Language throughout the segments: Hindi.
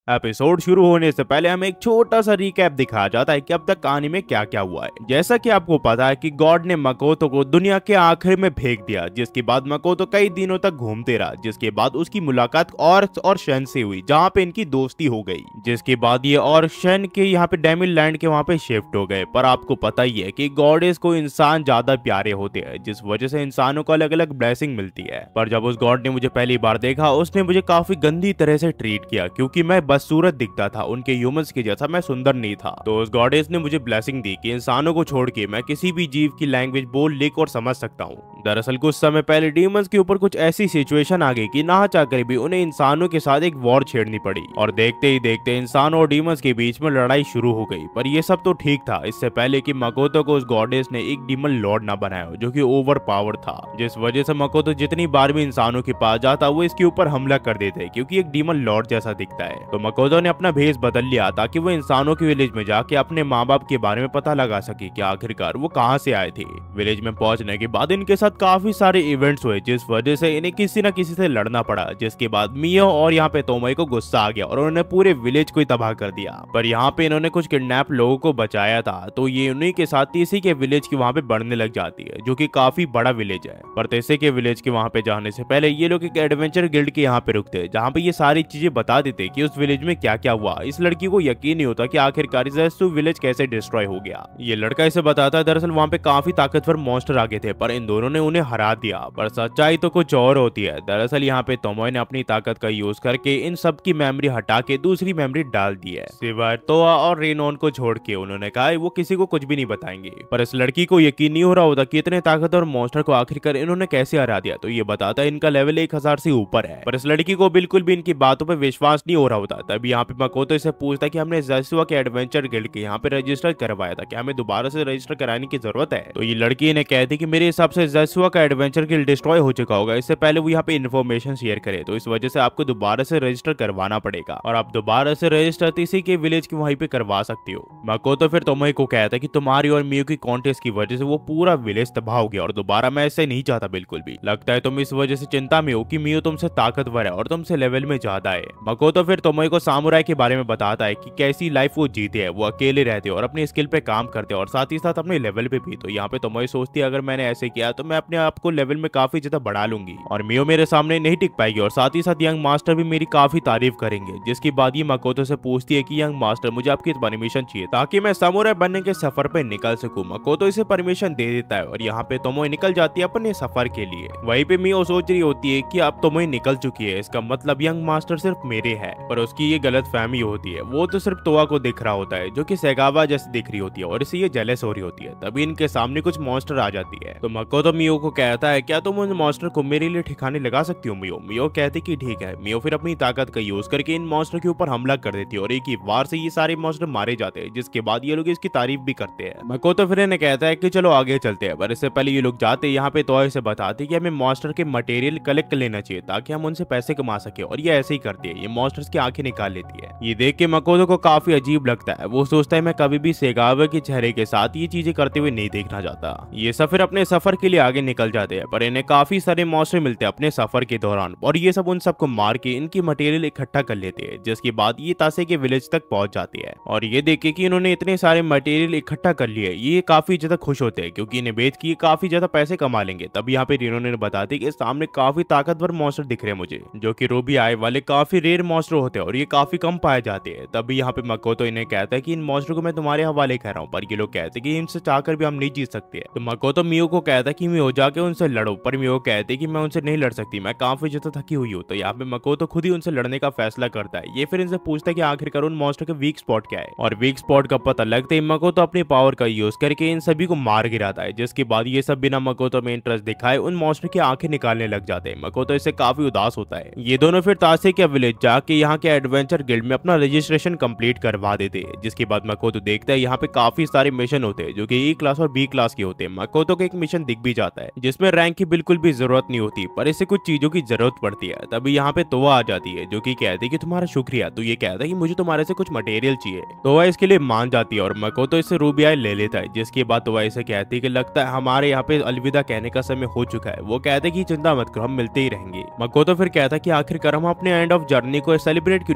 एपिसोड शुरू होने से पहले हमें एक छोटा सा रिकैप दिखाया जाता है कि अब तक कहानी में क्या क्या हुआ है। जैसा कि आपको पता है कि गॉड ने मकोतो को दुनिया के आखिर में फेंक दिया, जिसके बाद मकोतो कई दिनों तक घूमते रहा, जिसके बाद उसकी मुलाकात और शन से हुई, जहाँ पे इनकी दोस्ती हो गई। जिसके बाद ये और शन के यहाँ पे डेमिल लैंड के वहाँ पे शिफ्ट हो गए। पर आपको पता ही है कि गॉडेस को इंसान ज्यादा प्यारे होते हैं, जिस वजह से इंसानों को अलग अलग ब्लेसिंग मिलती है। पर जब उस गॉड ने मुझे पहली बार देखा, उसने मुझे काफी गंदी तरह से ट्रीट किया, क्योंकि मैं बदसूरत दिखता था, उनके ह्यूमंस के जैसा मैं सुंदर नहीं था। तो उस गॉडेस ने मुझे ब्लेसिंग दी कि इंसानों को छोड़ के मैं किसी भी जीव की लैंग्वेज बोल, लिख और समझ सकता हूँ। दरअसल कुछ समय पहले डीमंस के ऊपर कुछ ऐसी सिचुएशन आ गई कि ना चाहकर भी उन्हें इंसानों के साथ एक वॉर छेड़नी पड़ी, और देखते ही देखते इंसानों और डीमंस के बीच में लड़ाई शुरू हो गई। पर ये सब तो ठीक था, इससे पहले कि मकोतो को उस गॉडेस ने एक डीमन लॉर्ड ना बनाया, जो कि ओवर पावर था, जिस वजह से मकोतो जितनी बार भी इंसानों के पास जाता वो इसके ऊपर हमला कर देते, क्योंकि एक डीमन लॉर्ड जैसा दिखता है। तो मकोतो ने अपना भेष बदल लिया ताकि वो इंसानों के विलेज में जाके अपने माँ बाप के बारे में पता लगा सके कि आखिरकार वो कहाँ से आए थे। विलेज में पहुंचने के बाद इनके साथ काफी सारे इवेंट्स हुए, जिस वजह से इन्हें किसी न किसी से लड़ना पड़ा, जिसके बाद मियो और यहाँ पे तोमोई को गुस्सा आ गया और उन्होंने पूरे विलेज को ही तबाह कर दिया। पर यहाँ पे इन्होंने कुछ किडनैप लोगों को बचाया था, तो ये उन्हीं के साथ तीसी के विलेज की वहाँ पे बढ़ने लग जाती है, जो कि काफी बड़ा विलेज है। पर तीसी के विलेज के वहाँ पे जाने से पहले ये लोग एक एडवेंचर गिल्ड के यहाँ पे रुकते हैं, जहाँ पे ये सारी चीजें बता देते कि उस विलेज में क्या क्या हुआ। इस लड़की को यकीन नहीं होता कि आखिरकार ज़ेसु विलेज कैसे डिस्ट्रॉय हो गया। ये लड़का इसे बताता है दरअसल वहाँ पे काफी ताकतवर मॉन्स्टर आ गए थे, पर इन दोनों ने उन्हें हरा दिया। पर सच्चाई तो कुछ और होती है। दरअसल यहाँ पे तोमोई ने अपनी ताकत का यूज करके इन सब की मेमोरी हटा के दूसरी मेमोरी डाल दी है, सिवाय तोआ और रेनॉन को छोड़ के। उन्होंने कहा वो किसी को कुछ भी नहीं बताएंगे। पर इस लड़की को यकीन नहीं हो रहा होता कि इतने ताकतवर मॉन्स्टर को आखिरकार इन्होंने कैसे हरा दिया। तो ये बताता है इनका लेवल 1000 से ऊपर है। पर इस लड़की को बिल्कुल भी इनकी बातों पर विश्वास नहीं हो रहा होता। तभी यहाँ पे मकोतो इसे पूछता है कि हमने ज़ेसुआ के एडवेंचर गिल्ड के यहाँ पे रजिस्टर करवाया था, क्या हमें दोबारा से रजिस्टर कराने की जरूरत है। तो ये लड़की इन्हें कहती कि मेरे हिसाब से ज़ेसुआ का एडवेंचर गिल्ड डिस्ट्रॉय हो चुका होगा, इससे पहले वो यहाँ पे इन्फॉर्मेशन शेयर करे, तो इस वजह से आपको दोबारा से रजिस्टर करवाना पड़ेगा, और आप दोबारा से रजिस्टर तीसी के विलेज के वहीं पे करवा सकती हो। मकोतो फिर तोमोई को कहता है कि तुम्हारी और मियो की कॉन्टेस्ट की वजह से वो पूरा विलेज तबाह हो गया, और दोबारा मैं ऐसे नहीं चाहता बिल्कुल भी। लगता है तुम इस वजह से चिंता में हो कि मियो तुमसे ताकतवर है और तुमसे लेवल में ज्यादा है। मकोतो फिर तोमोई को सामुराई के बारे में बताता है कि कैसी लाइफ वो जीते है, वो अकेले रहते और अपने स्किल पे काम करते और साथ ही साथ अपने लेवल पे भी। तो यहाँ पे तोमोई सोचती है अगर मैंने ऐसे किया तो मैं अपने आप को लेवल में काफी ज्यादा बढ़ा लूंगी, और मियो मेरे सामने नहीं टिक पाएगी, और साथ ही साथ यंग मास्टर भी मेरी काफी तारीफ करेंगे। जिसके बाद ये मकोतो से पूछती है कि यंग मास्टर मुझे आपकी परमिशन चाहिए ताकि मैं सामुराई बनने के सफर पे निकल सकूं। मकोतो इसे परमिशन दे देता है, और यहाँ पे तोमोई निकल जाती है अपने सफर के लिए। वहीं पे मियो सोच रही होती है कि अब तोमोई निकल चुकी है, इसका मतलब यंग मास्टर सिर्फ मेरे है। पर उसकी ये गलत फहमी होती है, वो तो सिर्फ तोआ को दिख रहा होता है, जो कि सेगावा जैसी दिख रही होती है, और इसे ये जेलस हो रही होती है। तभी इनके सामने कुछ मॉन्स्टर आ जाती है। तो मकोतो मियो को कहता है क्या तुम उन मॉन्स्टर को मेरे लिए ठिकाने लगा सकती हो मियो। मियो कहती कि ठीक है। मियो फिर अपनी ताकत का यूज करके इन मॉन्स्टर के ऊपर हमला कर देती है, और एक ही वार से ये सारे मॉन्स्टर मारे जाते हैं, जिसके बाद ये लोग इसकी तारीफ भी करते हैं। मकोतो फिर इन्हें कहता है कि चलो आगे चलते हैं, पर इससे पहले ये लोग जाते हैं यहाँ पे तोआ से बताते कि हमें मॉन्स्टर के मटेरियल कलेक्ट कर लेना चाहिए ताकि हम उनसे पैसे कमा सके, और ये ऐसे ही करती है, ये मॉन्स्टर्स की आंखें निकाल लेती है। ये देख के मकोतो को काफी अजीब लगता है। वो सोचता है मैं कभी भी सेगावा के चेहरे के साथ ये चीजें करते हुए नहीं देखना चाहता। ये सब फिर अपने सफर के लिए आगे निकल जाते हैं, पर इन्हें काफी सारे मॉन्स्टर मिलते हैं अपने सफर के दौरान, और ये सब उन सबको मार के इनकी मटेरियल इकट्ठा कर लेते हैं। जिसके बाद ये तासे के विलेज तक पहुंच जाती है, और ये देख के कि इन्होंने इतने सारे मटेरियल इकट्ठा कर लिए, ये काफी ज्यादा खुश होते हैं, क्योंकि इन्हें बेच के काफी ज्यादा पैसे कमा लेंगे। तब यहाँ पे रिनो ने बताते कि सामने काफी ताकतवर मॉन्स्टर दिख रहे हैं मुझे, जो कि रूबी आई वाले काफी रेयर मॉन्स्टर होते हैं, और ये काफी कम पाए जाते हैं। तभी यहाँ पे मकोतो इन्हें कहता है कि इन मॉन्स्टर को मैं तुम्हारे हवाले कर रहा हूँ, पर ये लोग कहते हैं कि इनसे चाहकर भी हम नहीं जीत सकते। तो मकोतो मियो को कहता है कि मियो जाके उनसे लड़ो, पर मियो कहते हैं कि मैं उनसे नहीं लड़ सकती, मैं काफी ज्यादा थकी हुई हूँ। तो यहाँ पे मकोतो खुद ही उनसे लड़ने का फैसला करता है। ये फिर इनसे पूछता है कि आखिरकार उन मॉन्स्टर के वीक स्पॉट क्या है, और वीक स्पॉट का पता लगते ही मकोतो अपनी पावर का यूज करके इन सभी को मार गिराता है। जिसके बाद ये सब बिना मकोतो में इंटरेस्ट दिखाए उन मॉन्स्टर की आंखें निकालने लग जाते हैं। मकोतो इससे काफी उदास होता है। ये दोनों फिर तासे के विलेज जाके यहाँ के एडवेंचर गिल्ड में अपना रजिस्ट्रेशन कंप्लीट करवा देते हैं। जिसके बाद मकोतो देखता है यहाँ पे काफी सारे मिशन होते हैं, जो कि ए क्लास और बी क्लास के होते हैं। मकोतो को एक मिशन दिख भी जाता है जिसमें रैंक की बिल्कुल भी जरूरत नहीं होती, पर इससे कुछ चीजों की जरूरत पड़ती है। तभी यहाँ पे तोआ आ जाती है, जो कि कहती है कि तुम्हारा शुक्रिया। तो ये कहता है कि मुझे तुम्हारे से कुछ मटेरियल चाहिए। तोआ इसके लिए मान जाती है, और मकोतो इससे रूबी आई ले लेता है। जिसके बाद तोआ इसे कहती है कि लगता है हमारे यहाँ पे अलविदा कहने का समय हो चुका है। वो कहते हैं कि चिंता मत करो, हम मिलते ही रहेंगे। मकोतो फिर कहता है कि आखिरकार हम अपने एंड ऑफ जर्नी को सेलिब्रेट क्यों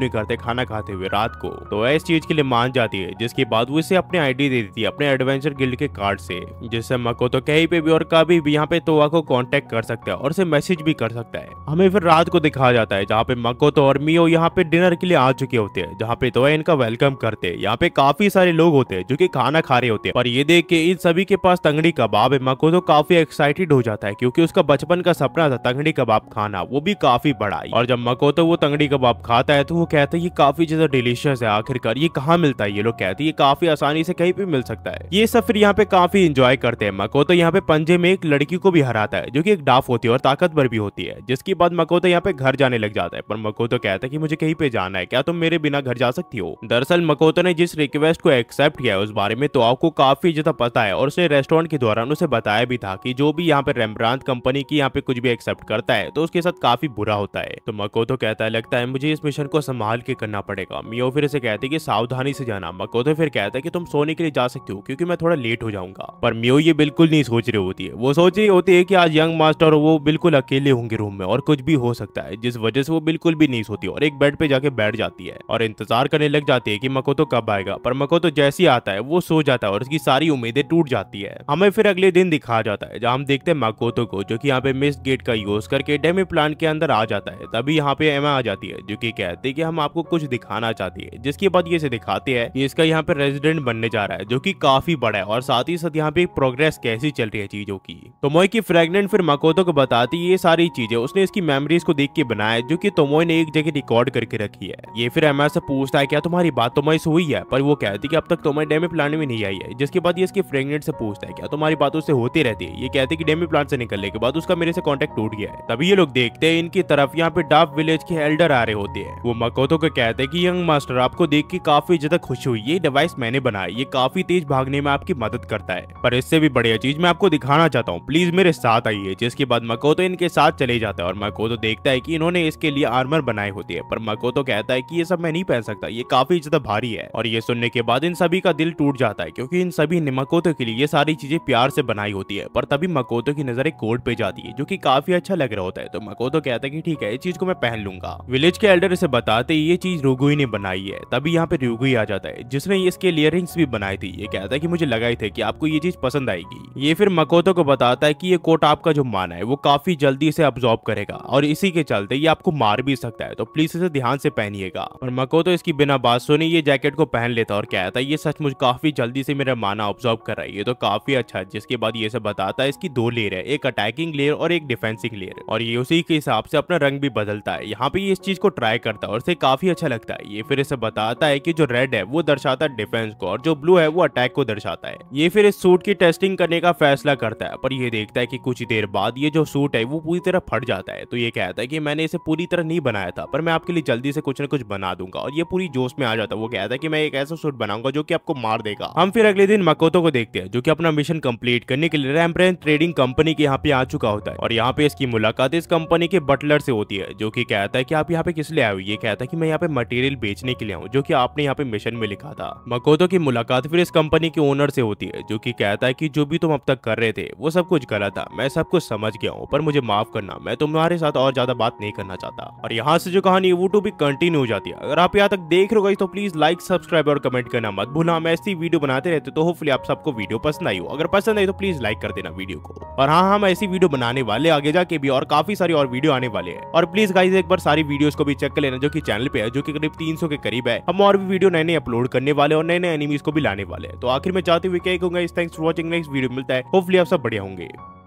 नहीं करते खाना खाते हुए रात को। तो वह इस चीज के लिए मान जाती है, जिसके बाद वो इसे अपनी आईडी दे देती है अपने एडवेंचर गिल्ड के कार्ड से, जिससे मकोतो कहीं पे भी और कभी भी यहाँ पे तोआ को कांटेक्ट कर सकता है और उसे मैसेज भी कर सकता है। हमें फिर रात को दिखाया जाता है जहाँ पे मकोतो और मियो यहाँ पे डिनर के लिए आ चुके होते हैं, जहाँ पे तोआ इनका वेलकम करते हैं। यहाँ पे काफी सारे लोग होते हैं जो कि खाना खा रहे होते हैं, पर ये देख के इन सभी के पास तंगड़ी कबाब है। मकोतो काफी एक्साइटेड हो जाता है क्योंकि उसका बचपन का सपना था तंगड़ी कबाब खाना, वो भी काफी बड़ा। और जब मकोतो वो तंगड़ी कबाब खाता है तो वो कहता है ये काफी ज्यादा डिलीशियस है, आखिरकार ये कहाँ मिलता है। ये लोग कहते हैं ये काफी आसानी से कहीं भी मिल सकता है। ये सब फिर यहाँ पे काफी इंजॉय करते हैं। मकोतो यहाँ पे पंजे में एक लड़की को भी हराता है जो कि एक डाफ होती है और ताकतवर भी होती है, जिसके बाद मकोतो यहाँ पे घर जाने लग जाता है। पर मकोतो कहता है कि मुझे कहीं पे जाना है, क्या तुम मेरे बिना घर जा सकती हो। दरअसल मकोतो ने जिस रिक्वेस्ट को एक्सेप्ट किया है उस बारे में तो आपको काफी ज्यादा पता है, और उसने रेस्टोरेंट के दौरान उसे बताया भी था कि जो भी यहाँ पे रेम्ब्रांत कंपनी की यहाँ पे कुछ भी एक्सेप्ट करता है तो उसके साथ काफी बुरा होता है। तो मकोतो कहता है लगता है मुझे इस मिशन को संभाल के करना पड़ेगा। मियो फिर इसे कहती है कि सावधानी से जाना। मकोतो फिर कहता है कि तुम सोने के लिए जा सकती हो क्योंकि मैं थोड़ा लेट हो जाऊंगा। पर मियो ये बिल्कुल नहीं सोच रही होती है, वो सोच रही होती है कि आज यंग मास्टर वो बिल्कुल अकेले होंगे रूम में और कुछ भी हो सकता है, जिस वजह से वो बिल्कुल भी नहीं सोती और एक बेड पे जाके बैठ जाती है और इंतजार करने लग जाती है कि मकोतो कब आएगा। पर मकोतो जैसे ही आता है वो सो जाता है और उसकी सारी उम्मीदें टूट जाती है। हमें फिर अगले दिन दिखाया जाता है जहाँ हम देखते हैं मकोतो को जो कि यहाँ पे मिस गेट का यूज करके डेमी प्लांट के अंदर आ जाता है। तभी यहाँ पे एमा आ जाती है जो कि कहती है कि हम आपको कुछ दिखाना चाहती है, जिसके बाद ये दिखाते हैं कि इसका यहाँ पे रेजिडेंट बनने जा रहा है जो कि काफी बड़ा है और साथ ही साथ यहाँ पे प्रोग्रेस कैसी चल रही है चीजों की। तोमोई की फ्रेगनेंट फिर मकोतो को बताती है ये सारी चीजें उसने इसकी मेमोरीज को देख के बनाया जो कि तोमोई ने एक जगह रिकॉर्ड करके रखी है। ये फिर एमा से पूछता है क्या तुम्हारी बात तोमोई से हुई है, पर वो कहती है कि अब तक तोमोई डेमी प्लांट में नहीं आई है। जिसके बाद ये इसकी फ्रेगनेंट से पूछता है क्या तुम्हारी बात उससे होती रहती है। ये कहती है कि डेमी प्लांट से निकलने के बाद उसका मेरे से कॉन्टेक्ट टूट गया है। तभी ये लोग देखते हैं इनकी तरफ यहाँ पे डाफ विलेज के एल्डर आ रहे होते हैं। वो मकोतो को कहते हैं कि यंग मास्टर आपको देख के काफी ज्यादा खुशी हुई, ये डिवाइस मैंने बनाया, ये काफी तेज भागने में आपकी मदद करता है, पर इससे भी बढ़िया चीज मैं आपको दिखाना चाहता हूँ, प्लीज मेरे साथ आइए। जिसके बाद मकोतो इनके साथ चले जाता है और मकोतो देखता है कि इन्होंने इसके लिए आर्मर बनाए होते हैं, पर मकोतो कहता है कि ये सब मैं नहीं पहन सकता, ये काफी ज्यादा भारी है। और ये सुनने के बाद इन सभी का दिल टूट जाता है क्योंकि इन सभी ने मकोतो के लिए ये सारी चीजें प्यार से बनाई होती है। पर तभी मकोतो की नजर एक कोट पे जाती है जो कि काफी अच्छा लग रहा होता है। तो मकोतो कहता है कि ठीक है, इस चीज को मैं पहन लूंगा। विलेज के एल्डर इसे बताते ये चीज रुगुई ने बनाई है। तभी यहाँ पे रुगुई आ जाता है जिसने इसके इयररिंग्स भी बनाई थी। ये कहता है कि मुझे लगा ही था कि आपको ये चीज पसंद आएगी। ये फिर मकोतो को बताता है कि ये कोट आपका जो माना है वो काफी जल्दी से अब्सॉर्ब करेगा और इसी के चलते ये आपको मार भी सकता है, तो प्लीज इसे ध्यान से पहनिएगा। और मकोतो इसकी बिना बात सुनी ये जैकेट को पहन लेता और कहता है ये सचमुच काफी जल्दी से मेरा माना अब्सॉर्ब कर रहा है, ये तो काफी अच्छा है। जिसके बाद ये सब बताता है इसकी दो लेयर है, एक अटैकिंग लेयर और एक डिफेंसिंग लेयर, और ये उसी के हिसाब से अपना रंग भी बदलता है। यहाँ पे ये इस चीज को ट्राई करता है और इसे काफी अच्छा लगता है। ये फिर इसे बताता है कि जो रेड है वो दर्शाता है डिफेंस को और जो ब्लू है वो अटैक को दर्शाता है। ये फिर इस सूट की टेस्टिंग करने का फैसला करता है, पर ये देखता है कि कुछ देर बाद ये जो सूट है वो पूरी तरह फट जाता है। तो ये कहता है कि मैंने इसे पूरी तरह नहीं बनाया था, पर मैं आपके लिए जल्दी से कुछ न कुछ बना दूंगा, और ये पूरी जोश में आ जाता है। वो कहता है कि मैं एक ऐसा सूट बनाऊंगा जो कि आपको मार देगा। हम फिर अगले दिन मकोतो को देखते हैं जो कि अपना मिशन कंप्लीट करने के लिए रेम्ब्रांत ट्रेडिंग कंपनी के यहाँ पे आ चुका होता है, और यहाँ पे इसकी मुलाकात इस कंपनी के बटलर से होती है जो कि कहता है कि आप यहाँ पे किस लिए आए हो। ये कहता है कि मैं यहाँ पे मटेरियल बेचने के लिए आऊँ जो कि आपने यहाँ पे मिशन में लिखा था। मकोतो की मुलाकात फिर इस कंपनी के ओनर से होती है जो कि कहता है कि जो भी तुम अब तक कर रहे थे वो सब कुछ गलत था, मैं सब कुछ समझ गया हूँ, पर मुझे माफ करना, मैं तुम्हारे साथ और ज्यादा बात नहीं करना चाहता। और यहाँ से जो कहानी है वो टू भी कंटिन्यू हो जाती है। अगर आप यहाँ तक देख रहे हो तो प्लीज लाइक, सब्सक्राइब और कमेंट करना मत भूलना। हम ऐसी वीडियो बनाते रहते तो होपफुली आप सबको वीडियो पसंद आई हो। अगर पसंद आई तो प्लीज लाइक कर देना वीडियो को। और हाँ, हम ऐसी वीडियो बनाने वाले आगे जाके भी, और काफी सारी और वीडियो आने वाले हैं। और प्लीज गाइस एक बार सारी वीडियोस को भी चेक कर लेना जो कि चैनल पे है, जो कि करीब 300 के करीब है। हम और भी वीडियो नए नए अपलोड करने वाले और नए नए एनिमीज को भी लाने वाले हैं। तो आखिर में चाहते हुए क्या कहूंगा, thanks for watching, next video मिलता है। होपफुली आप सब बढ़िया होंगे।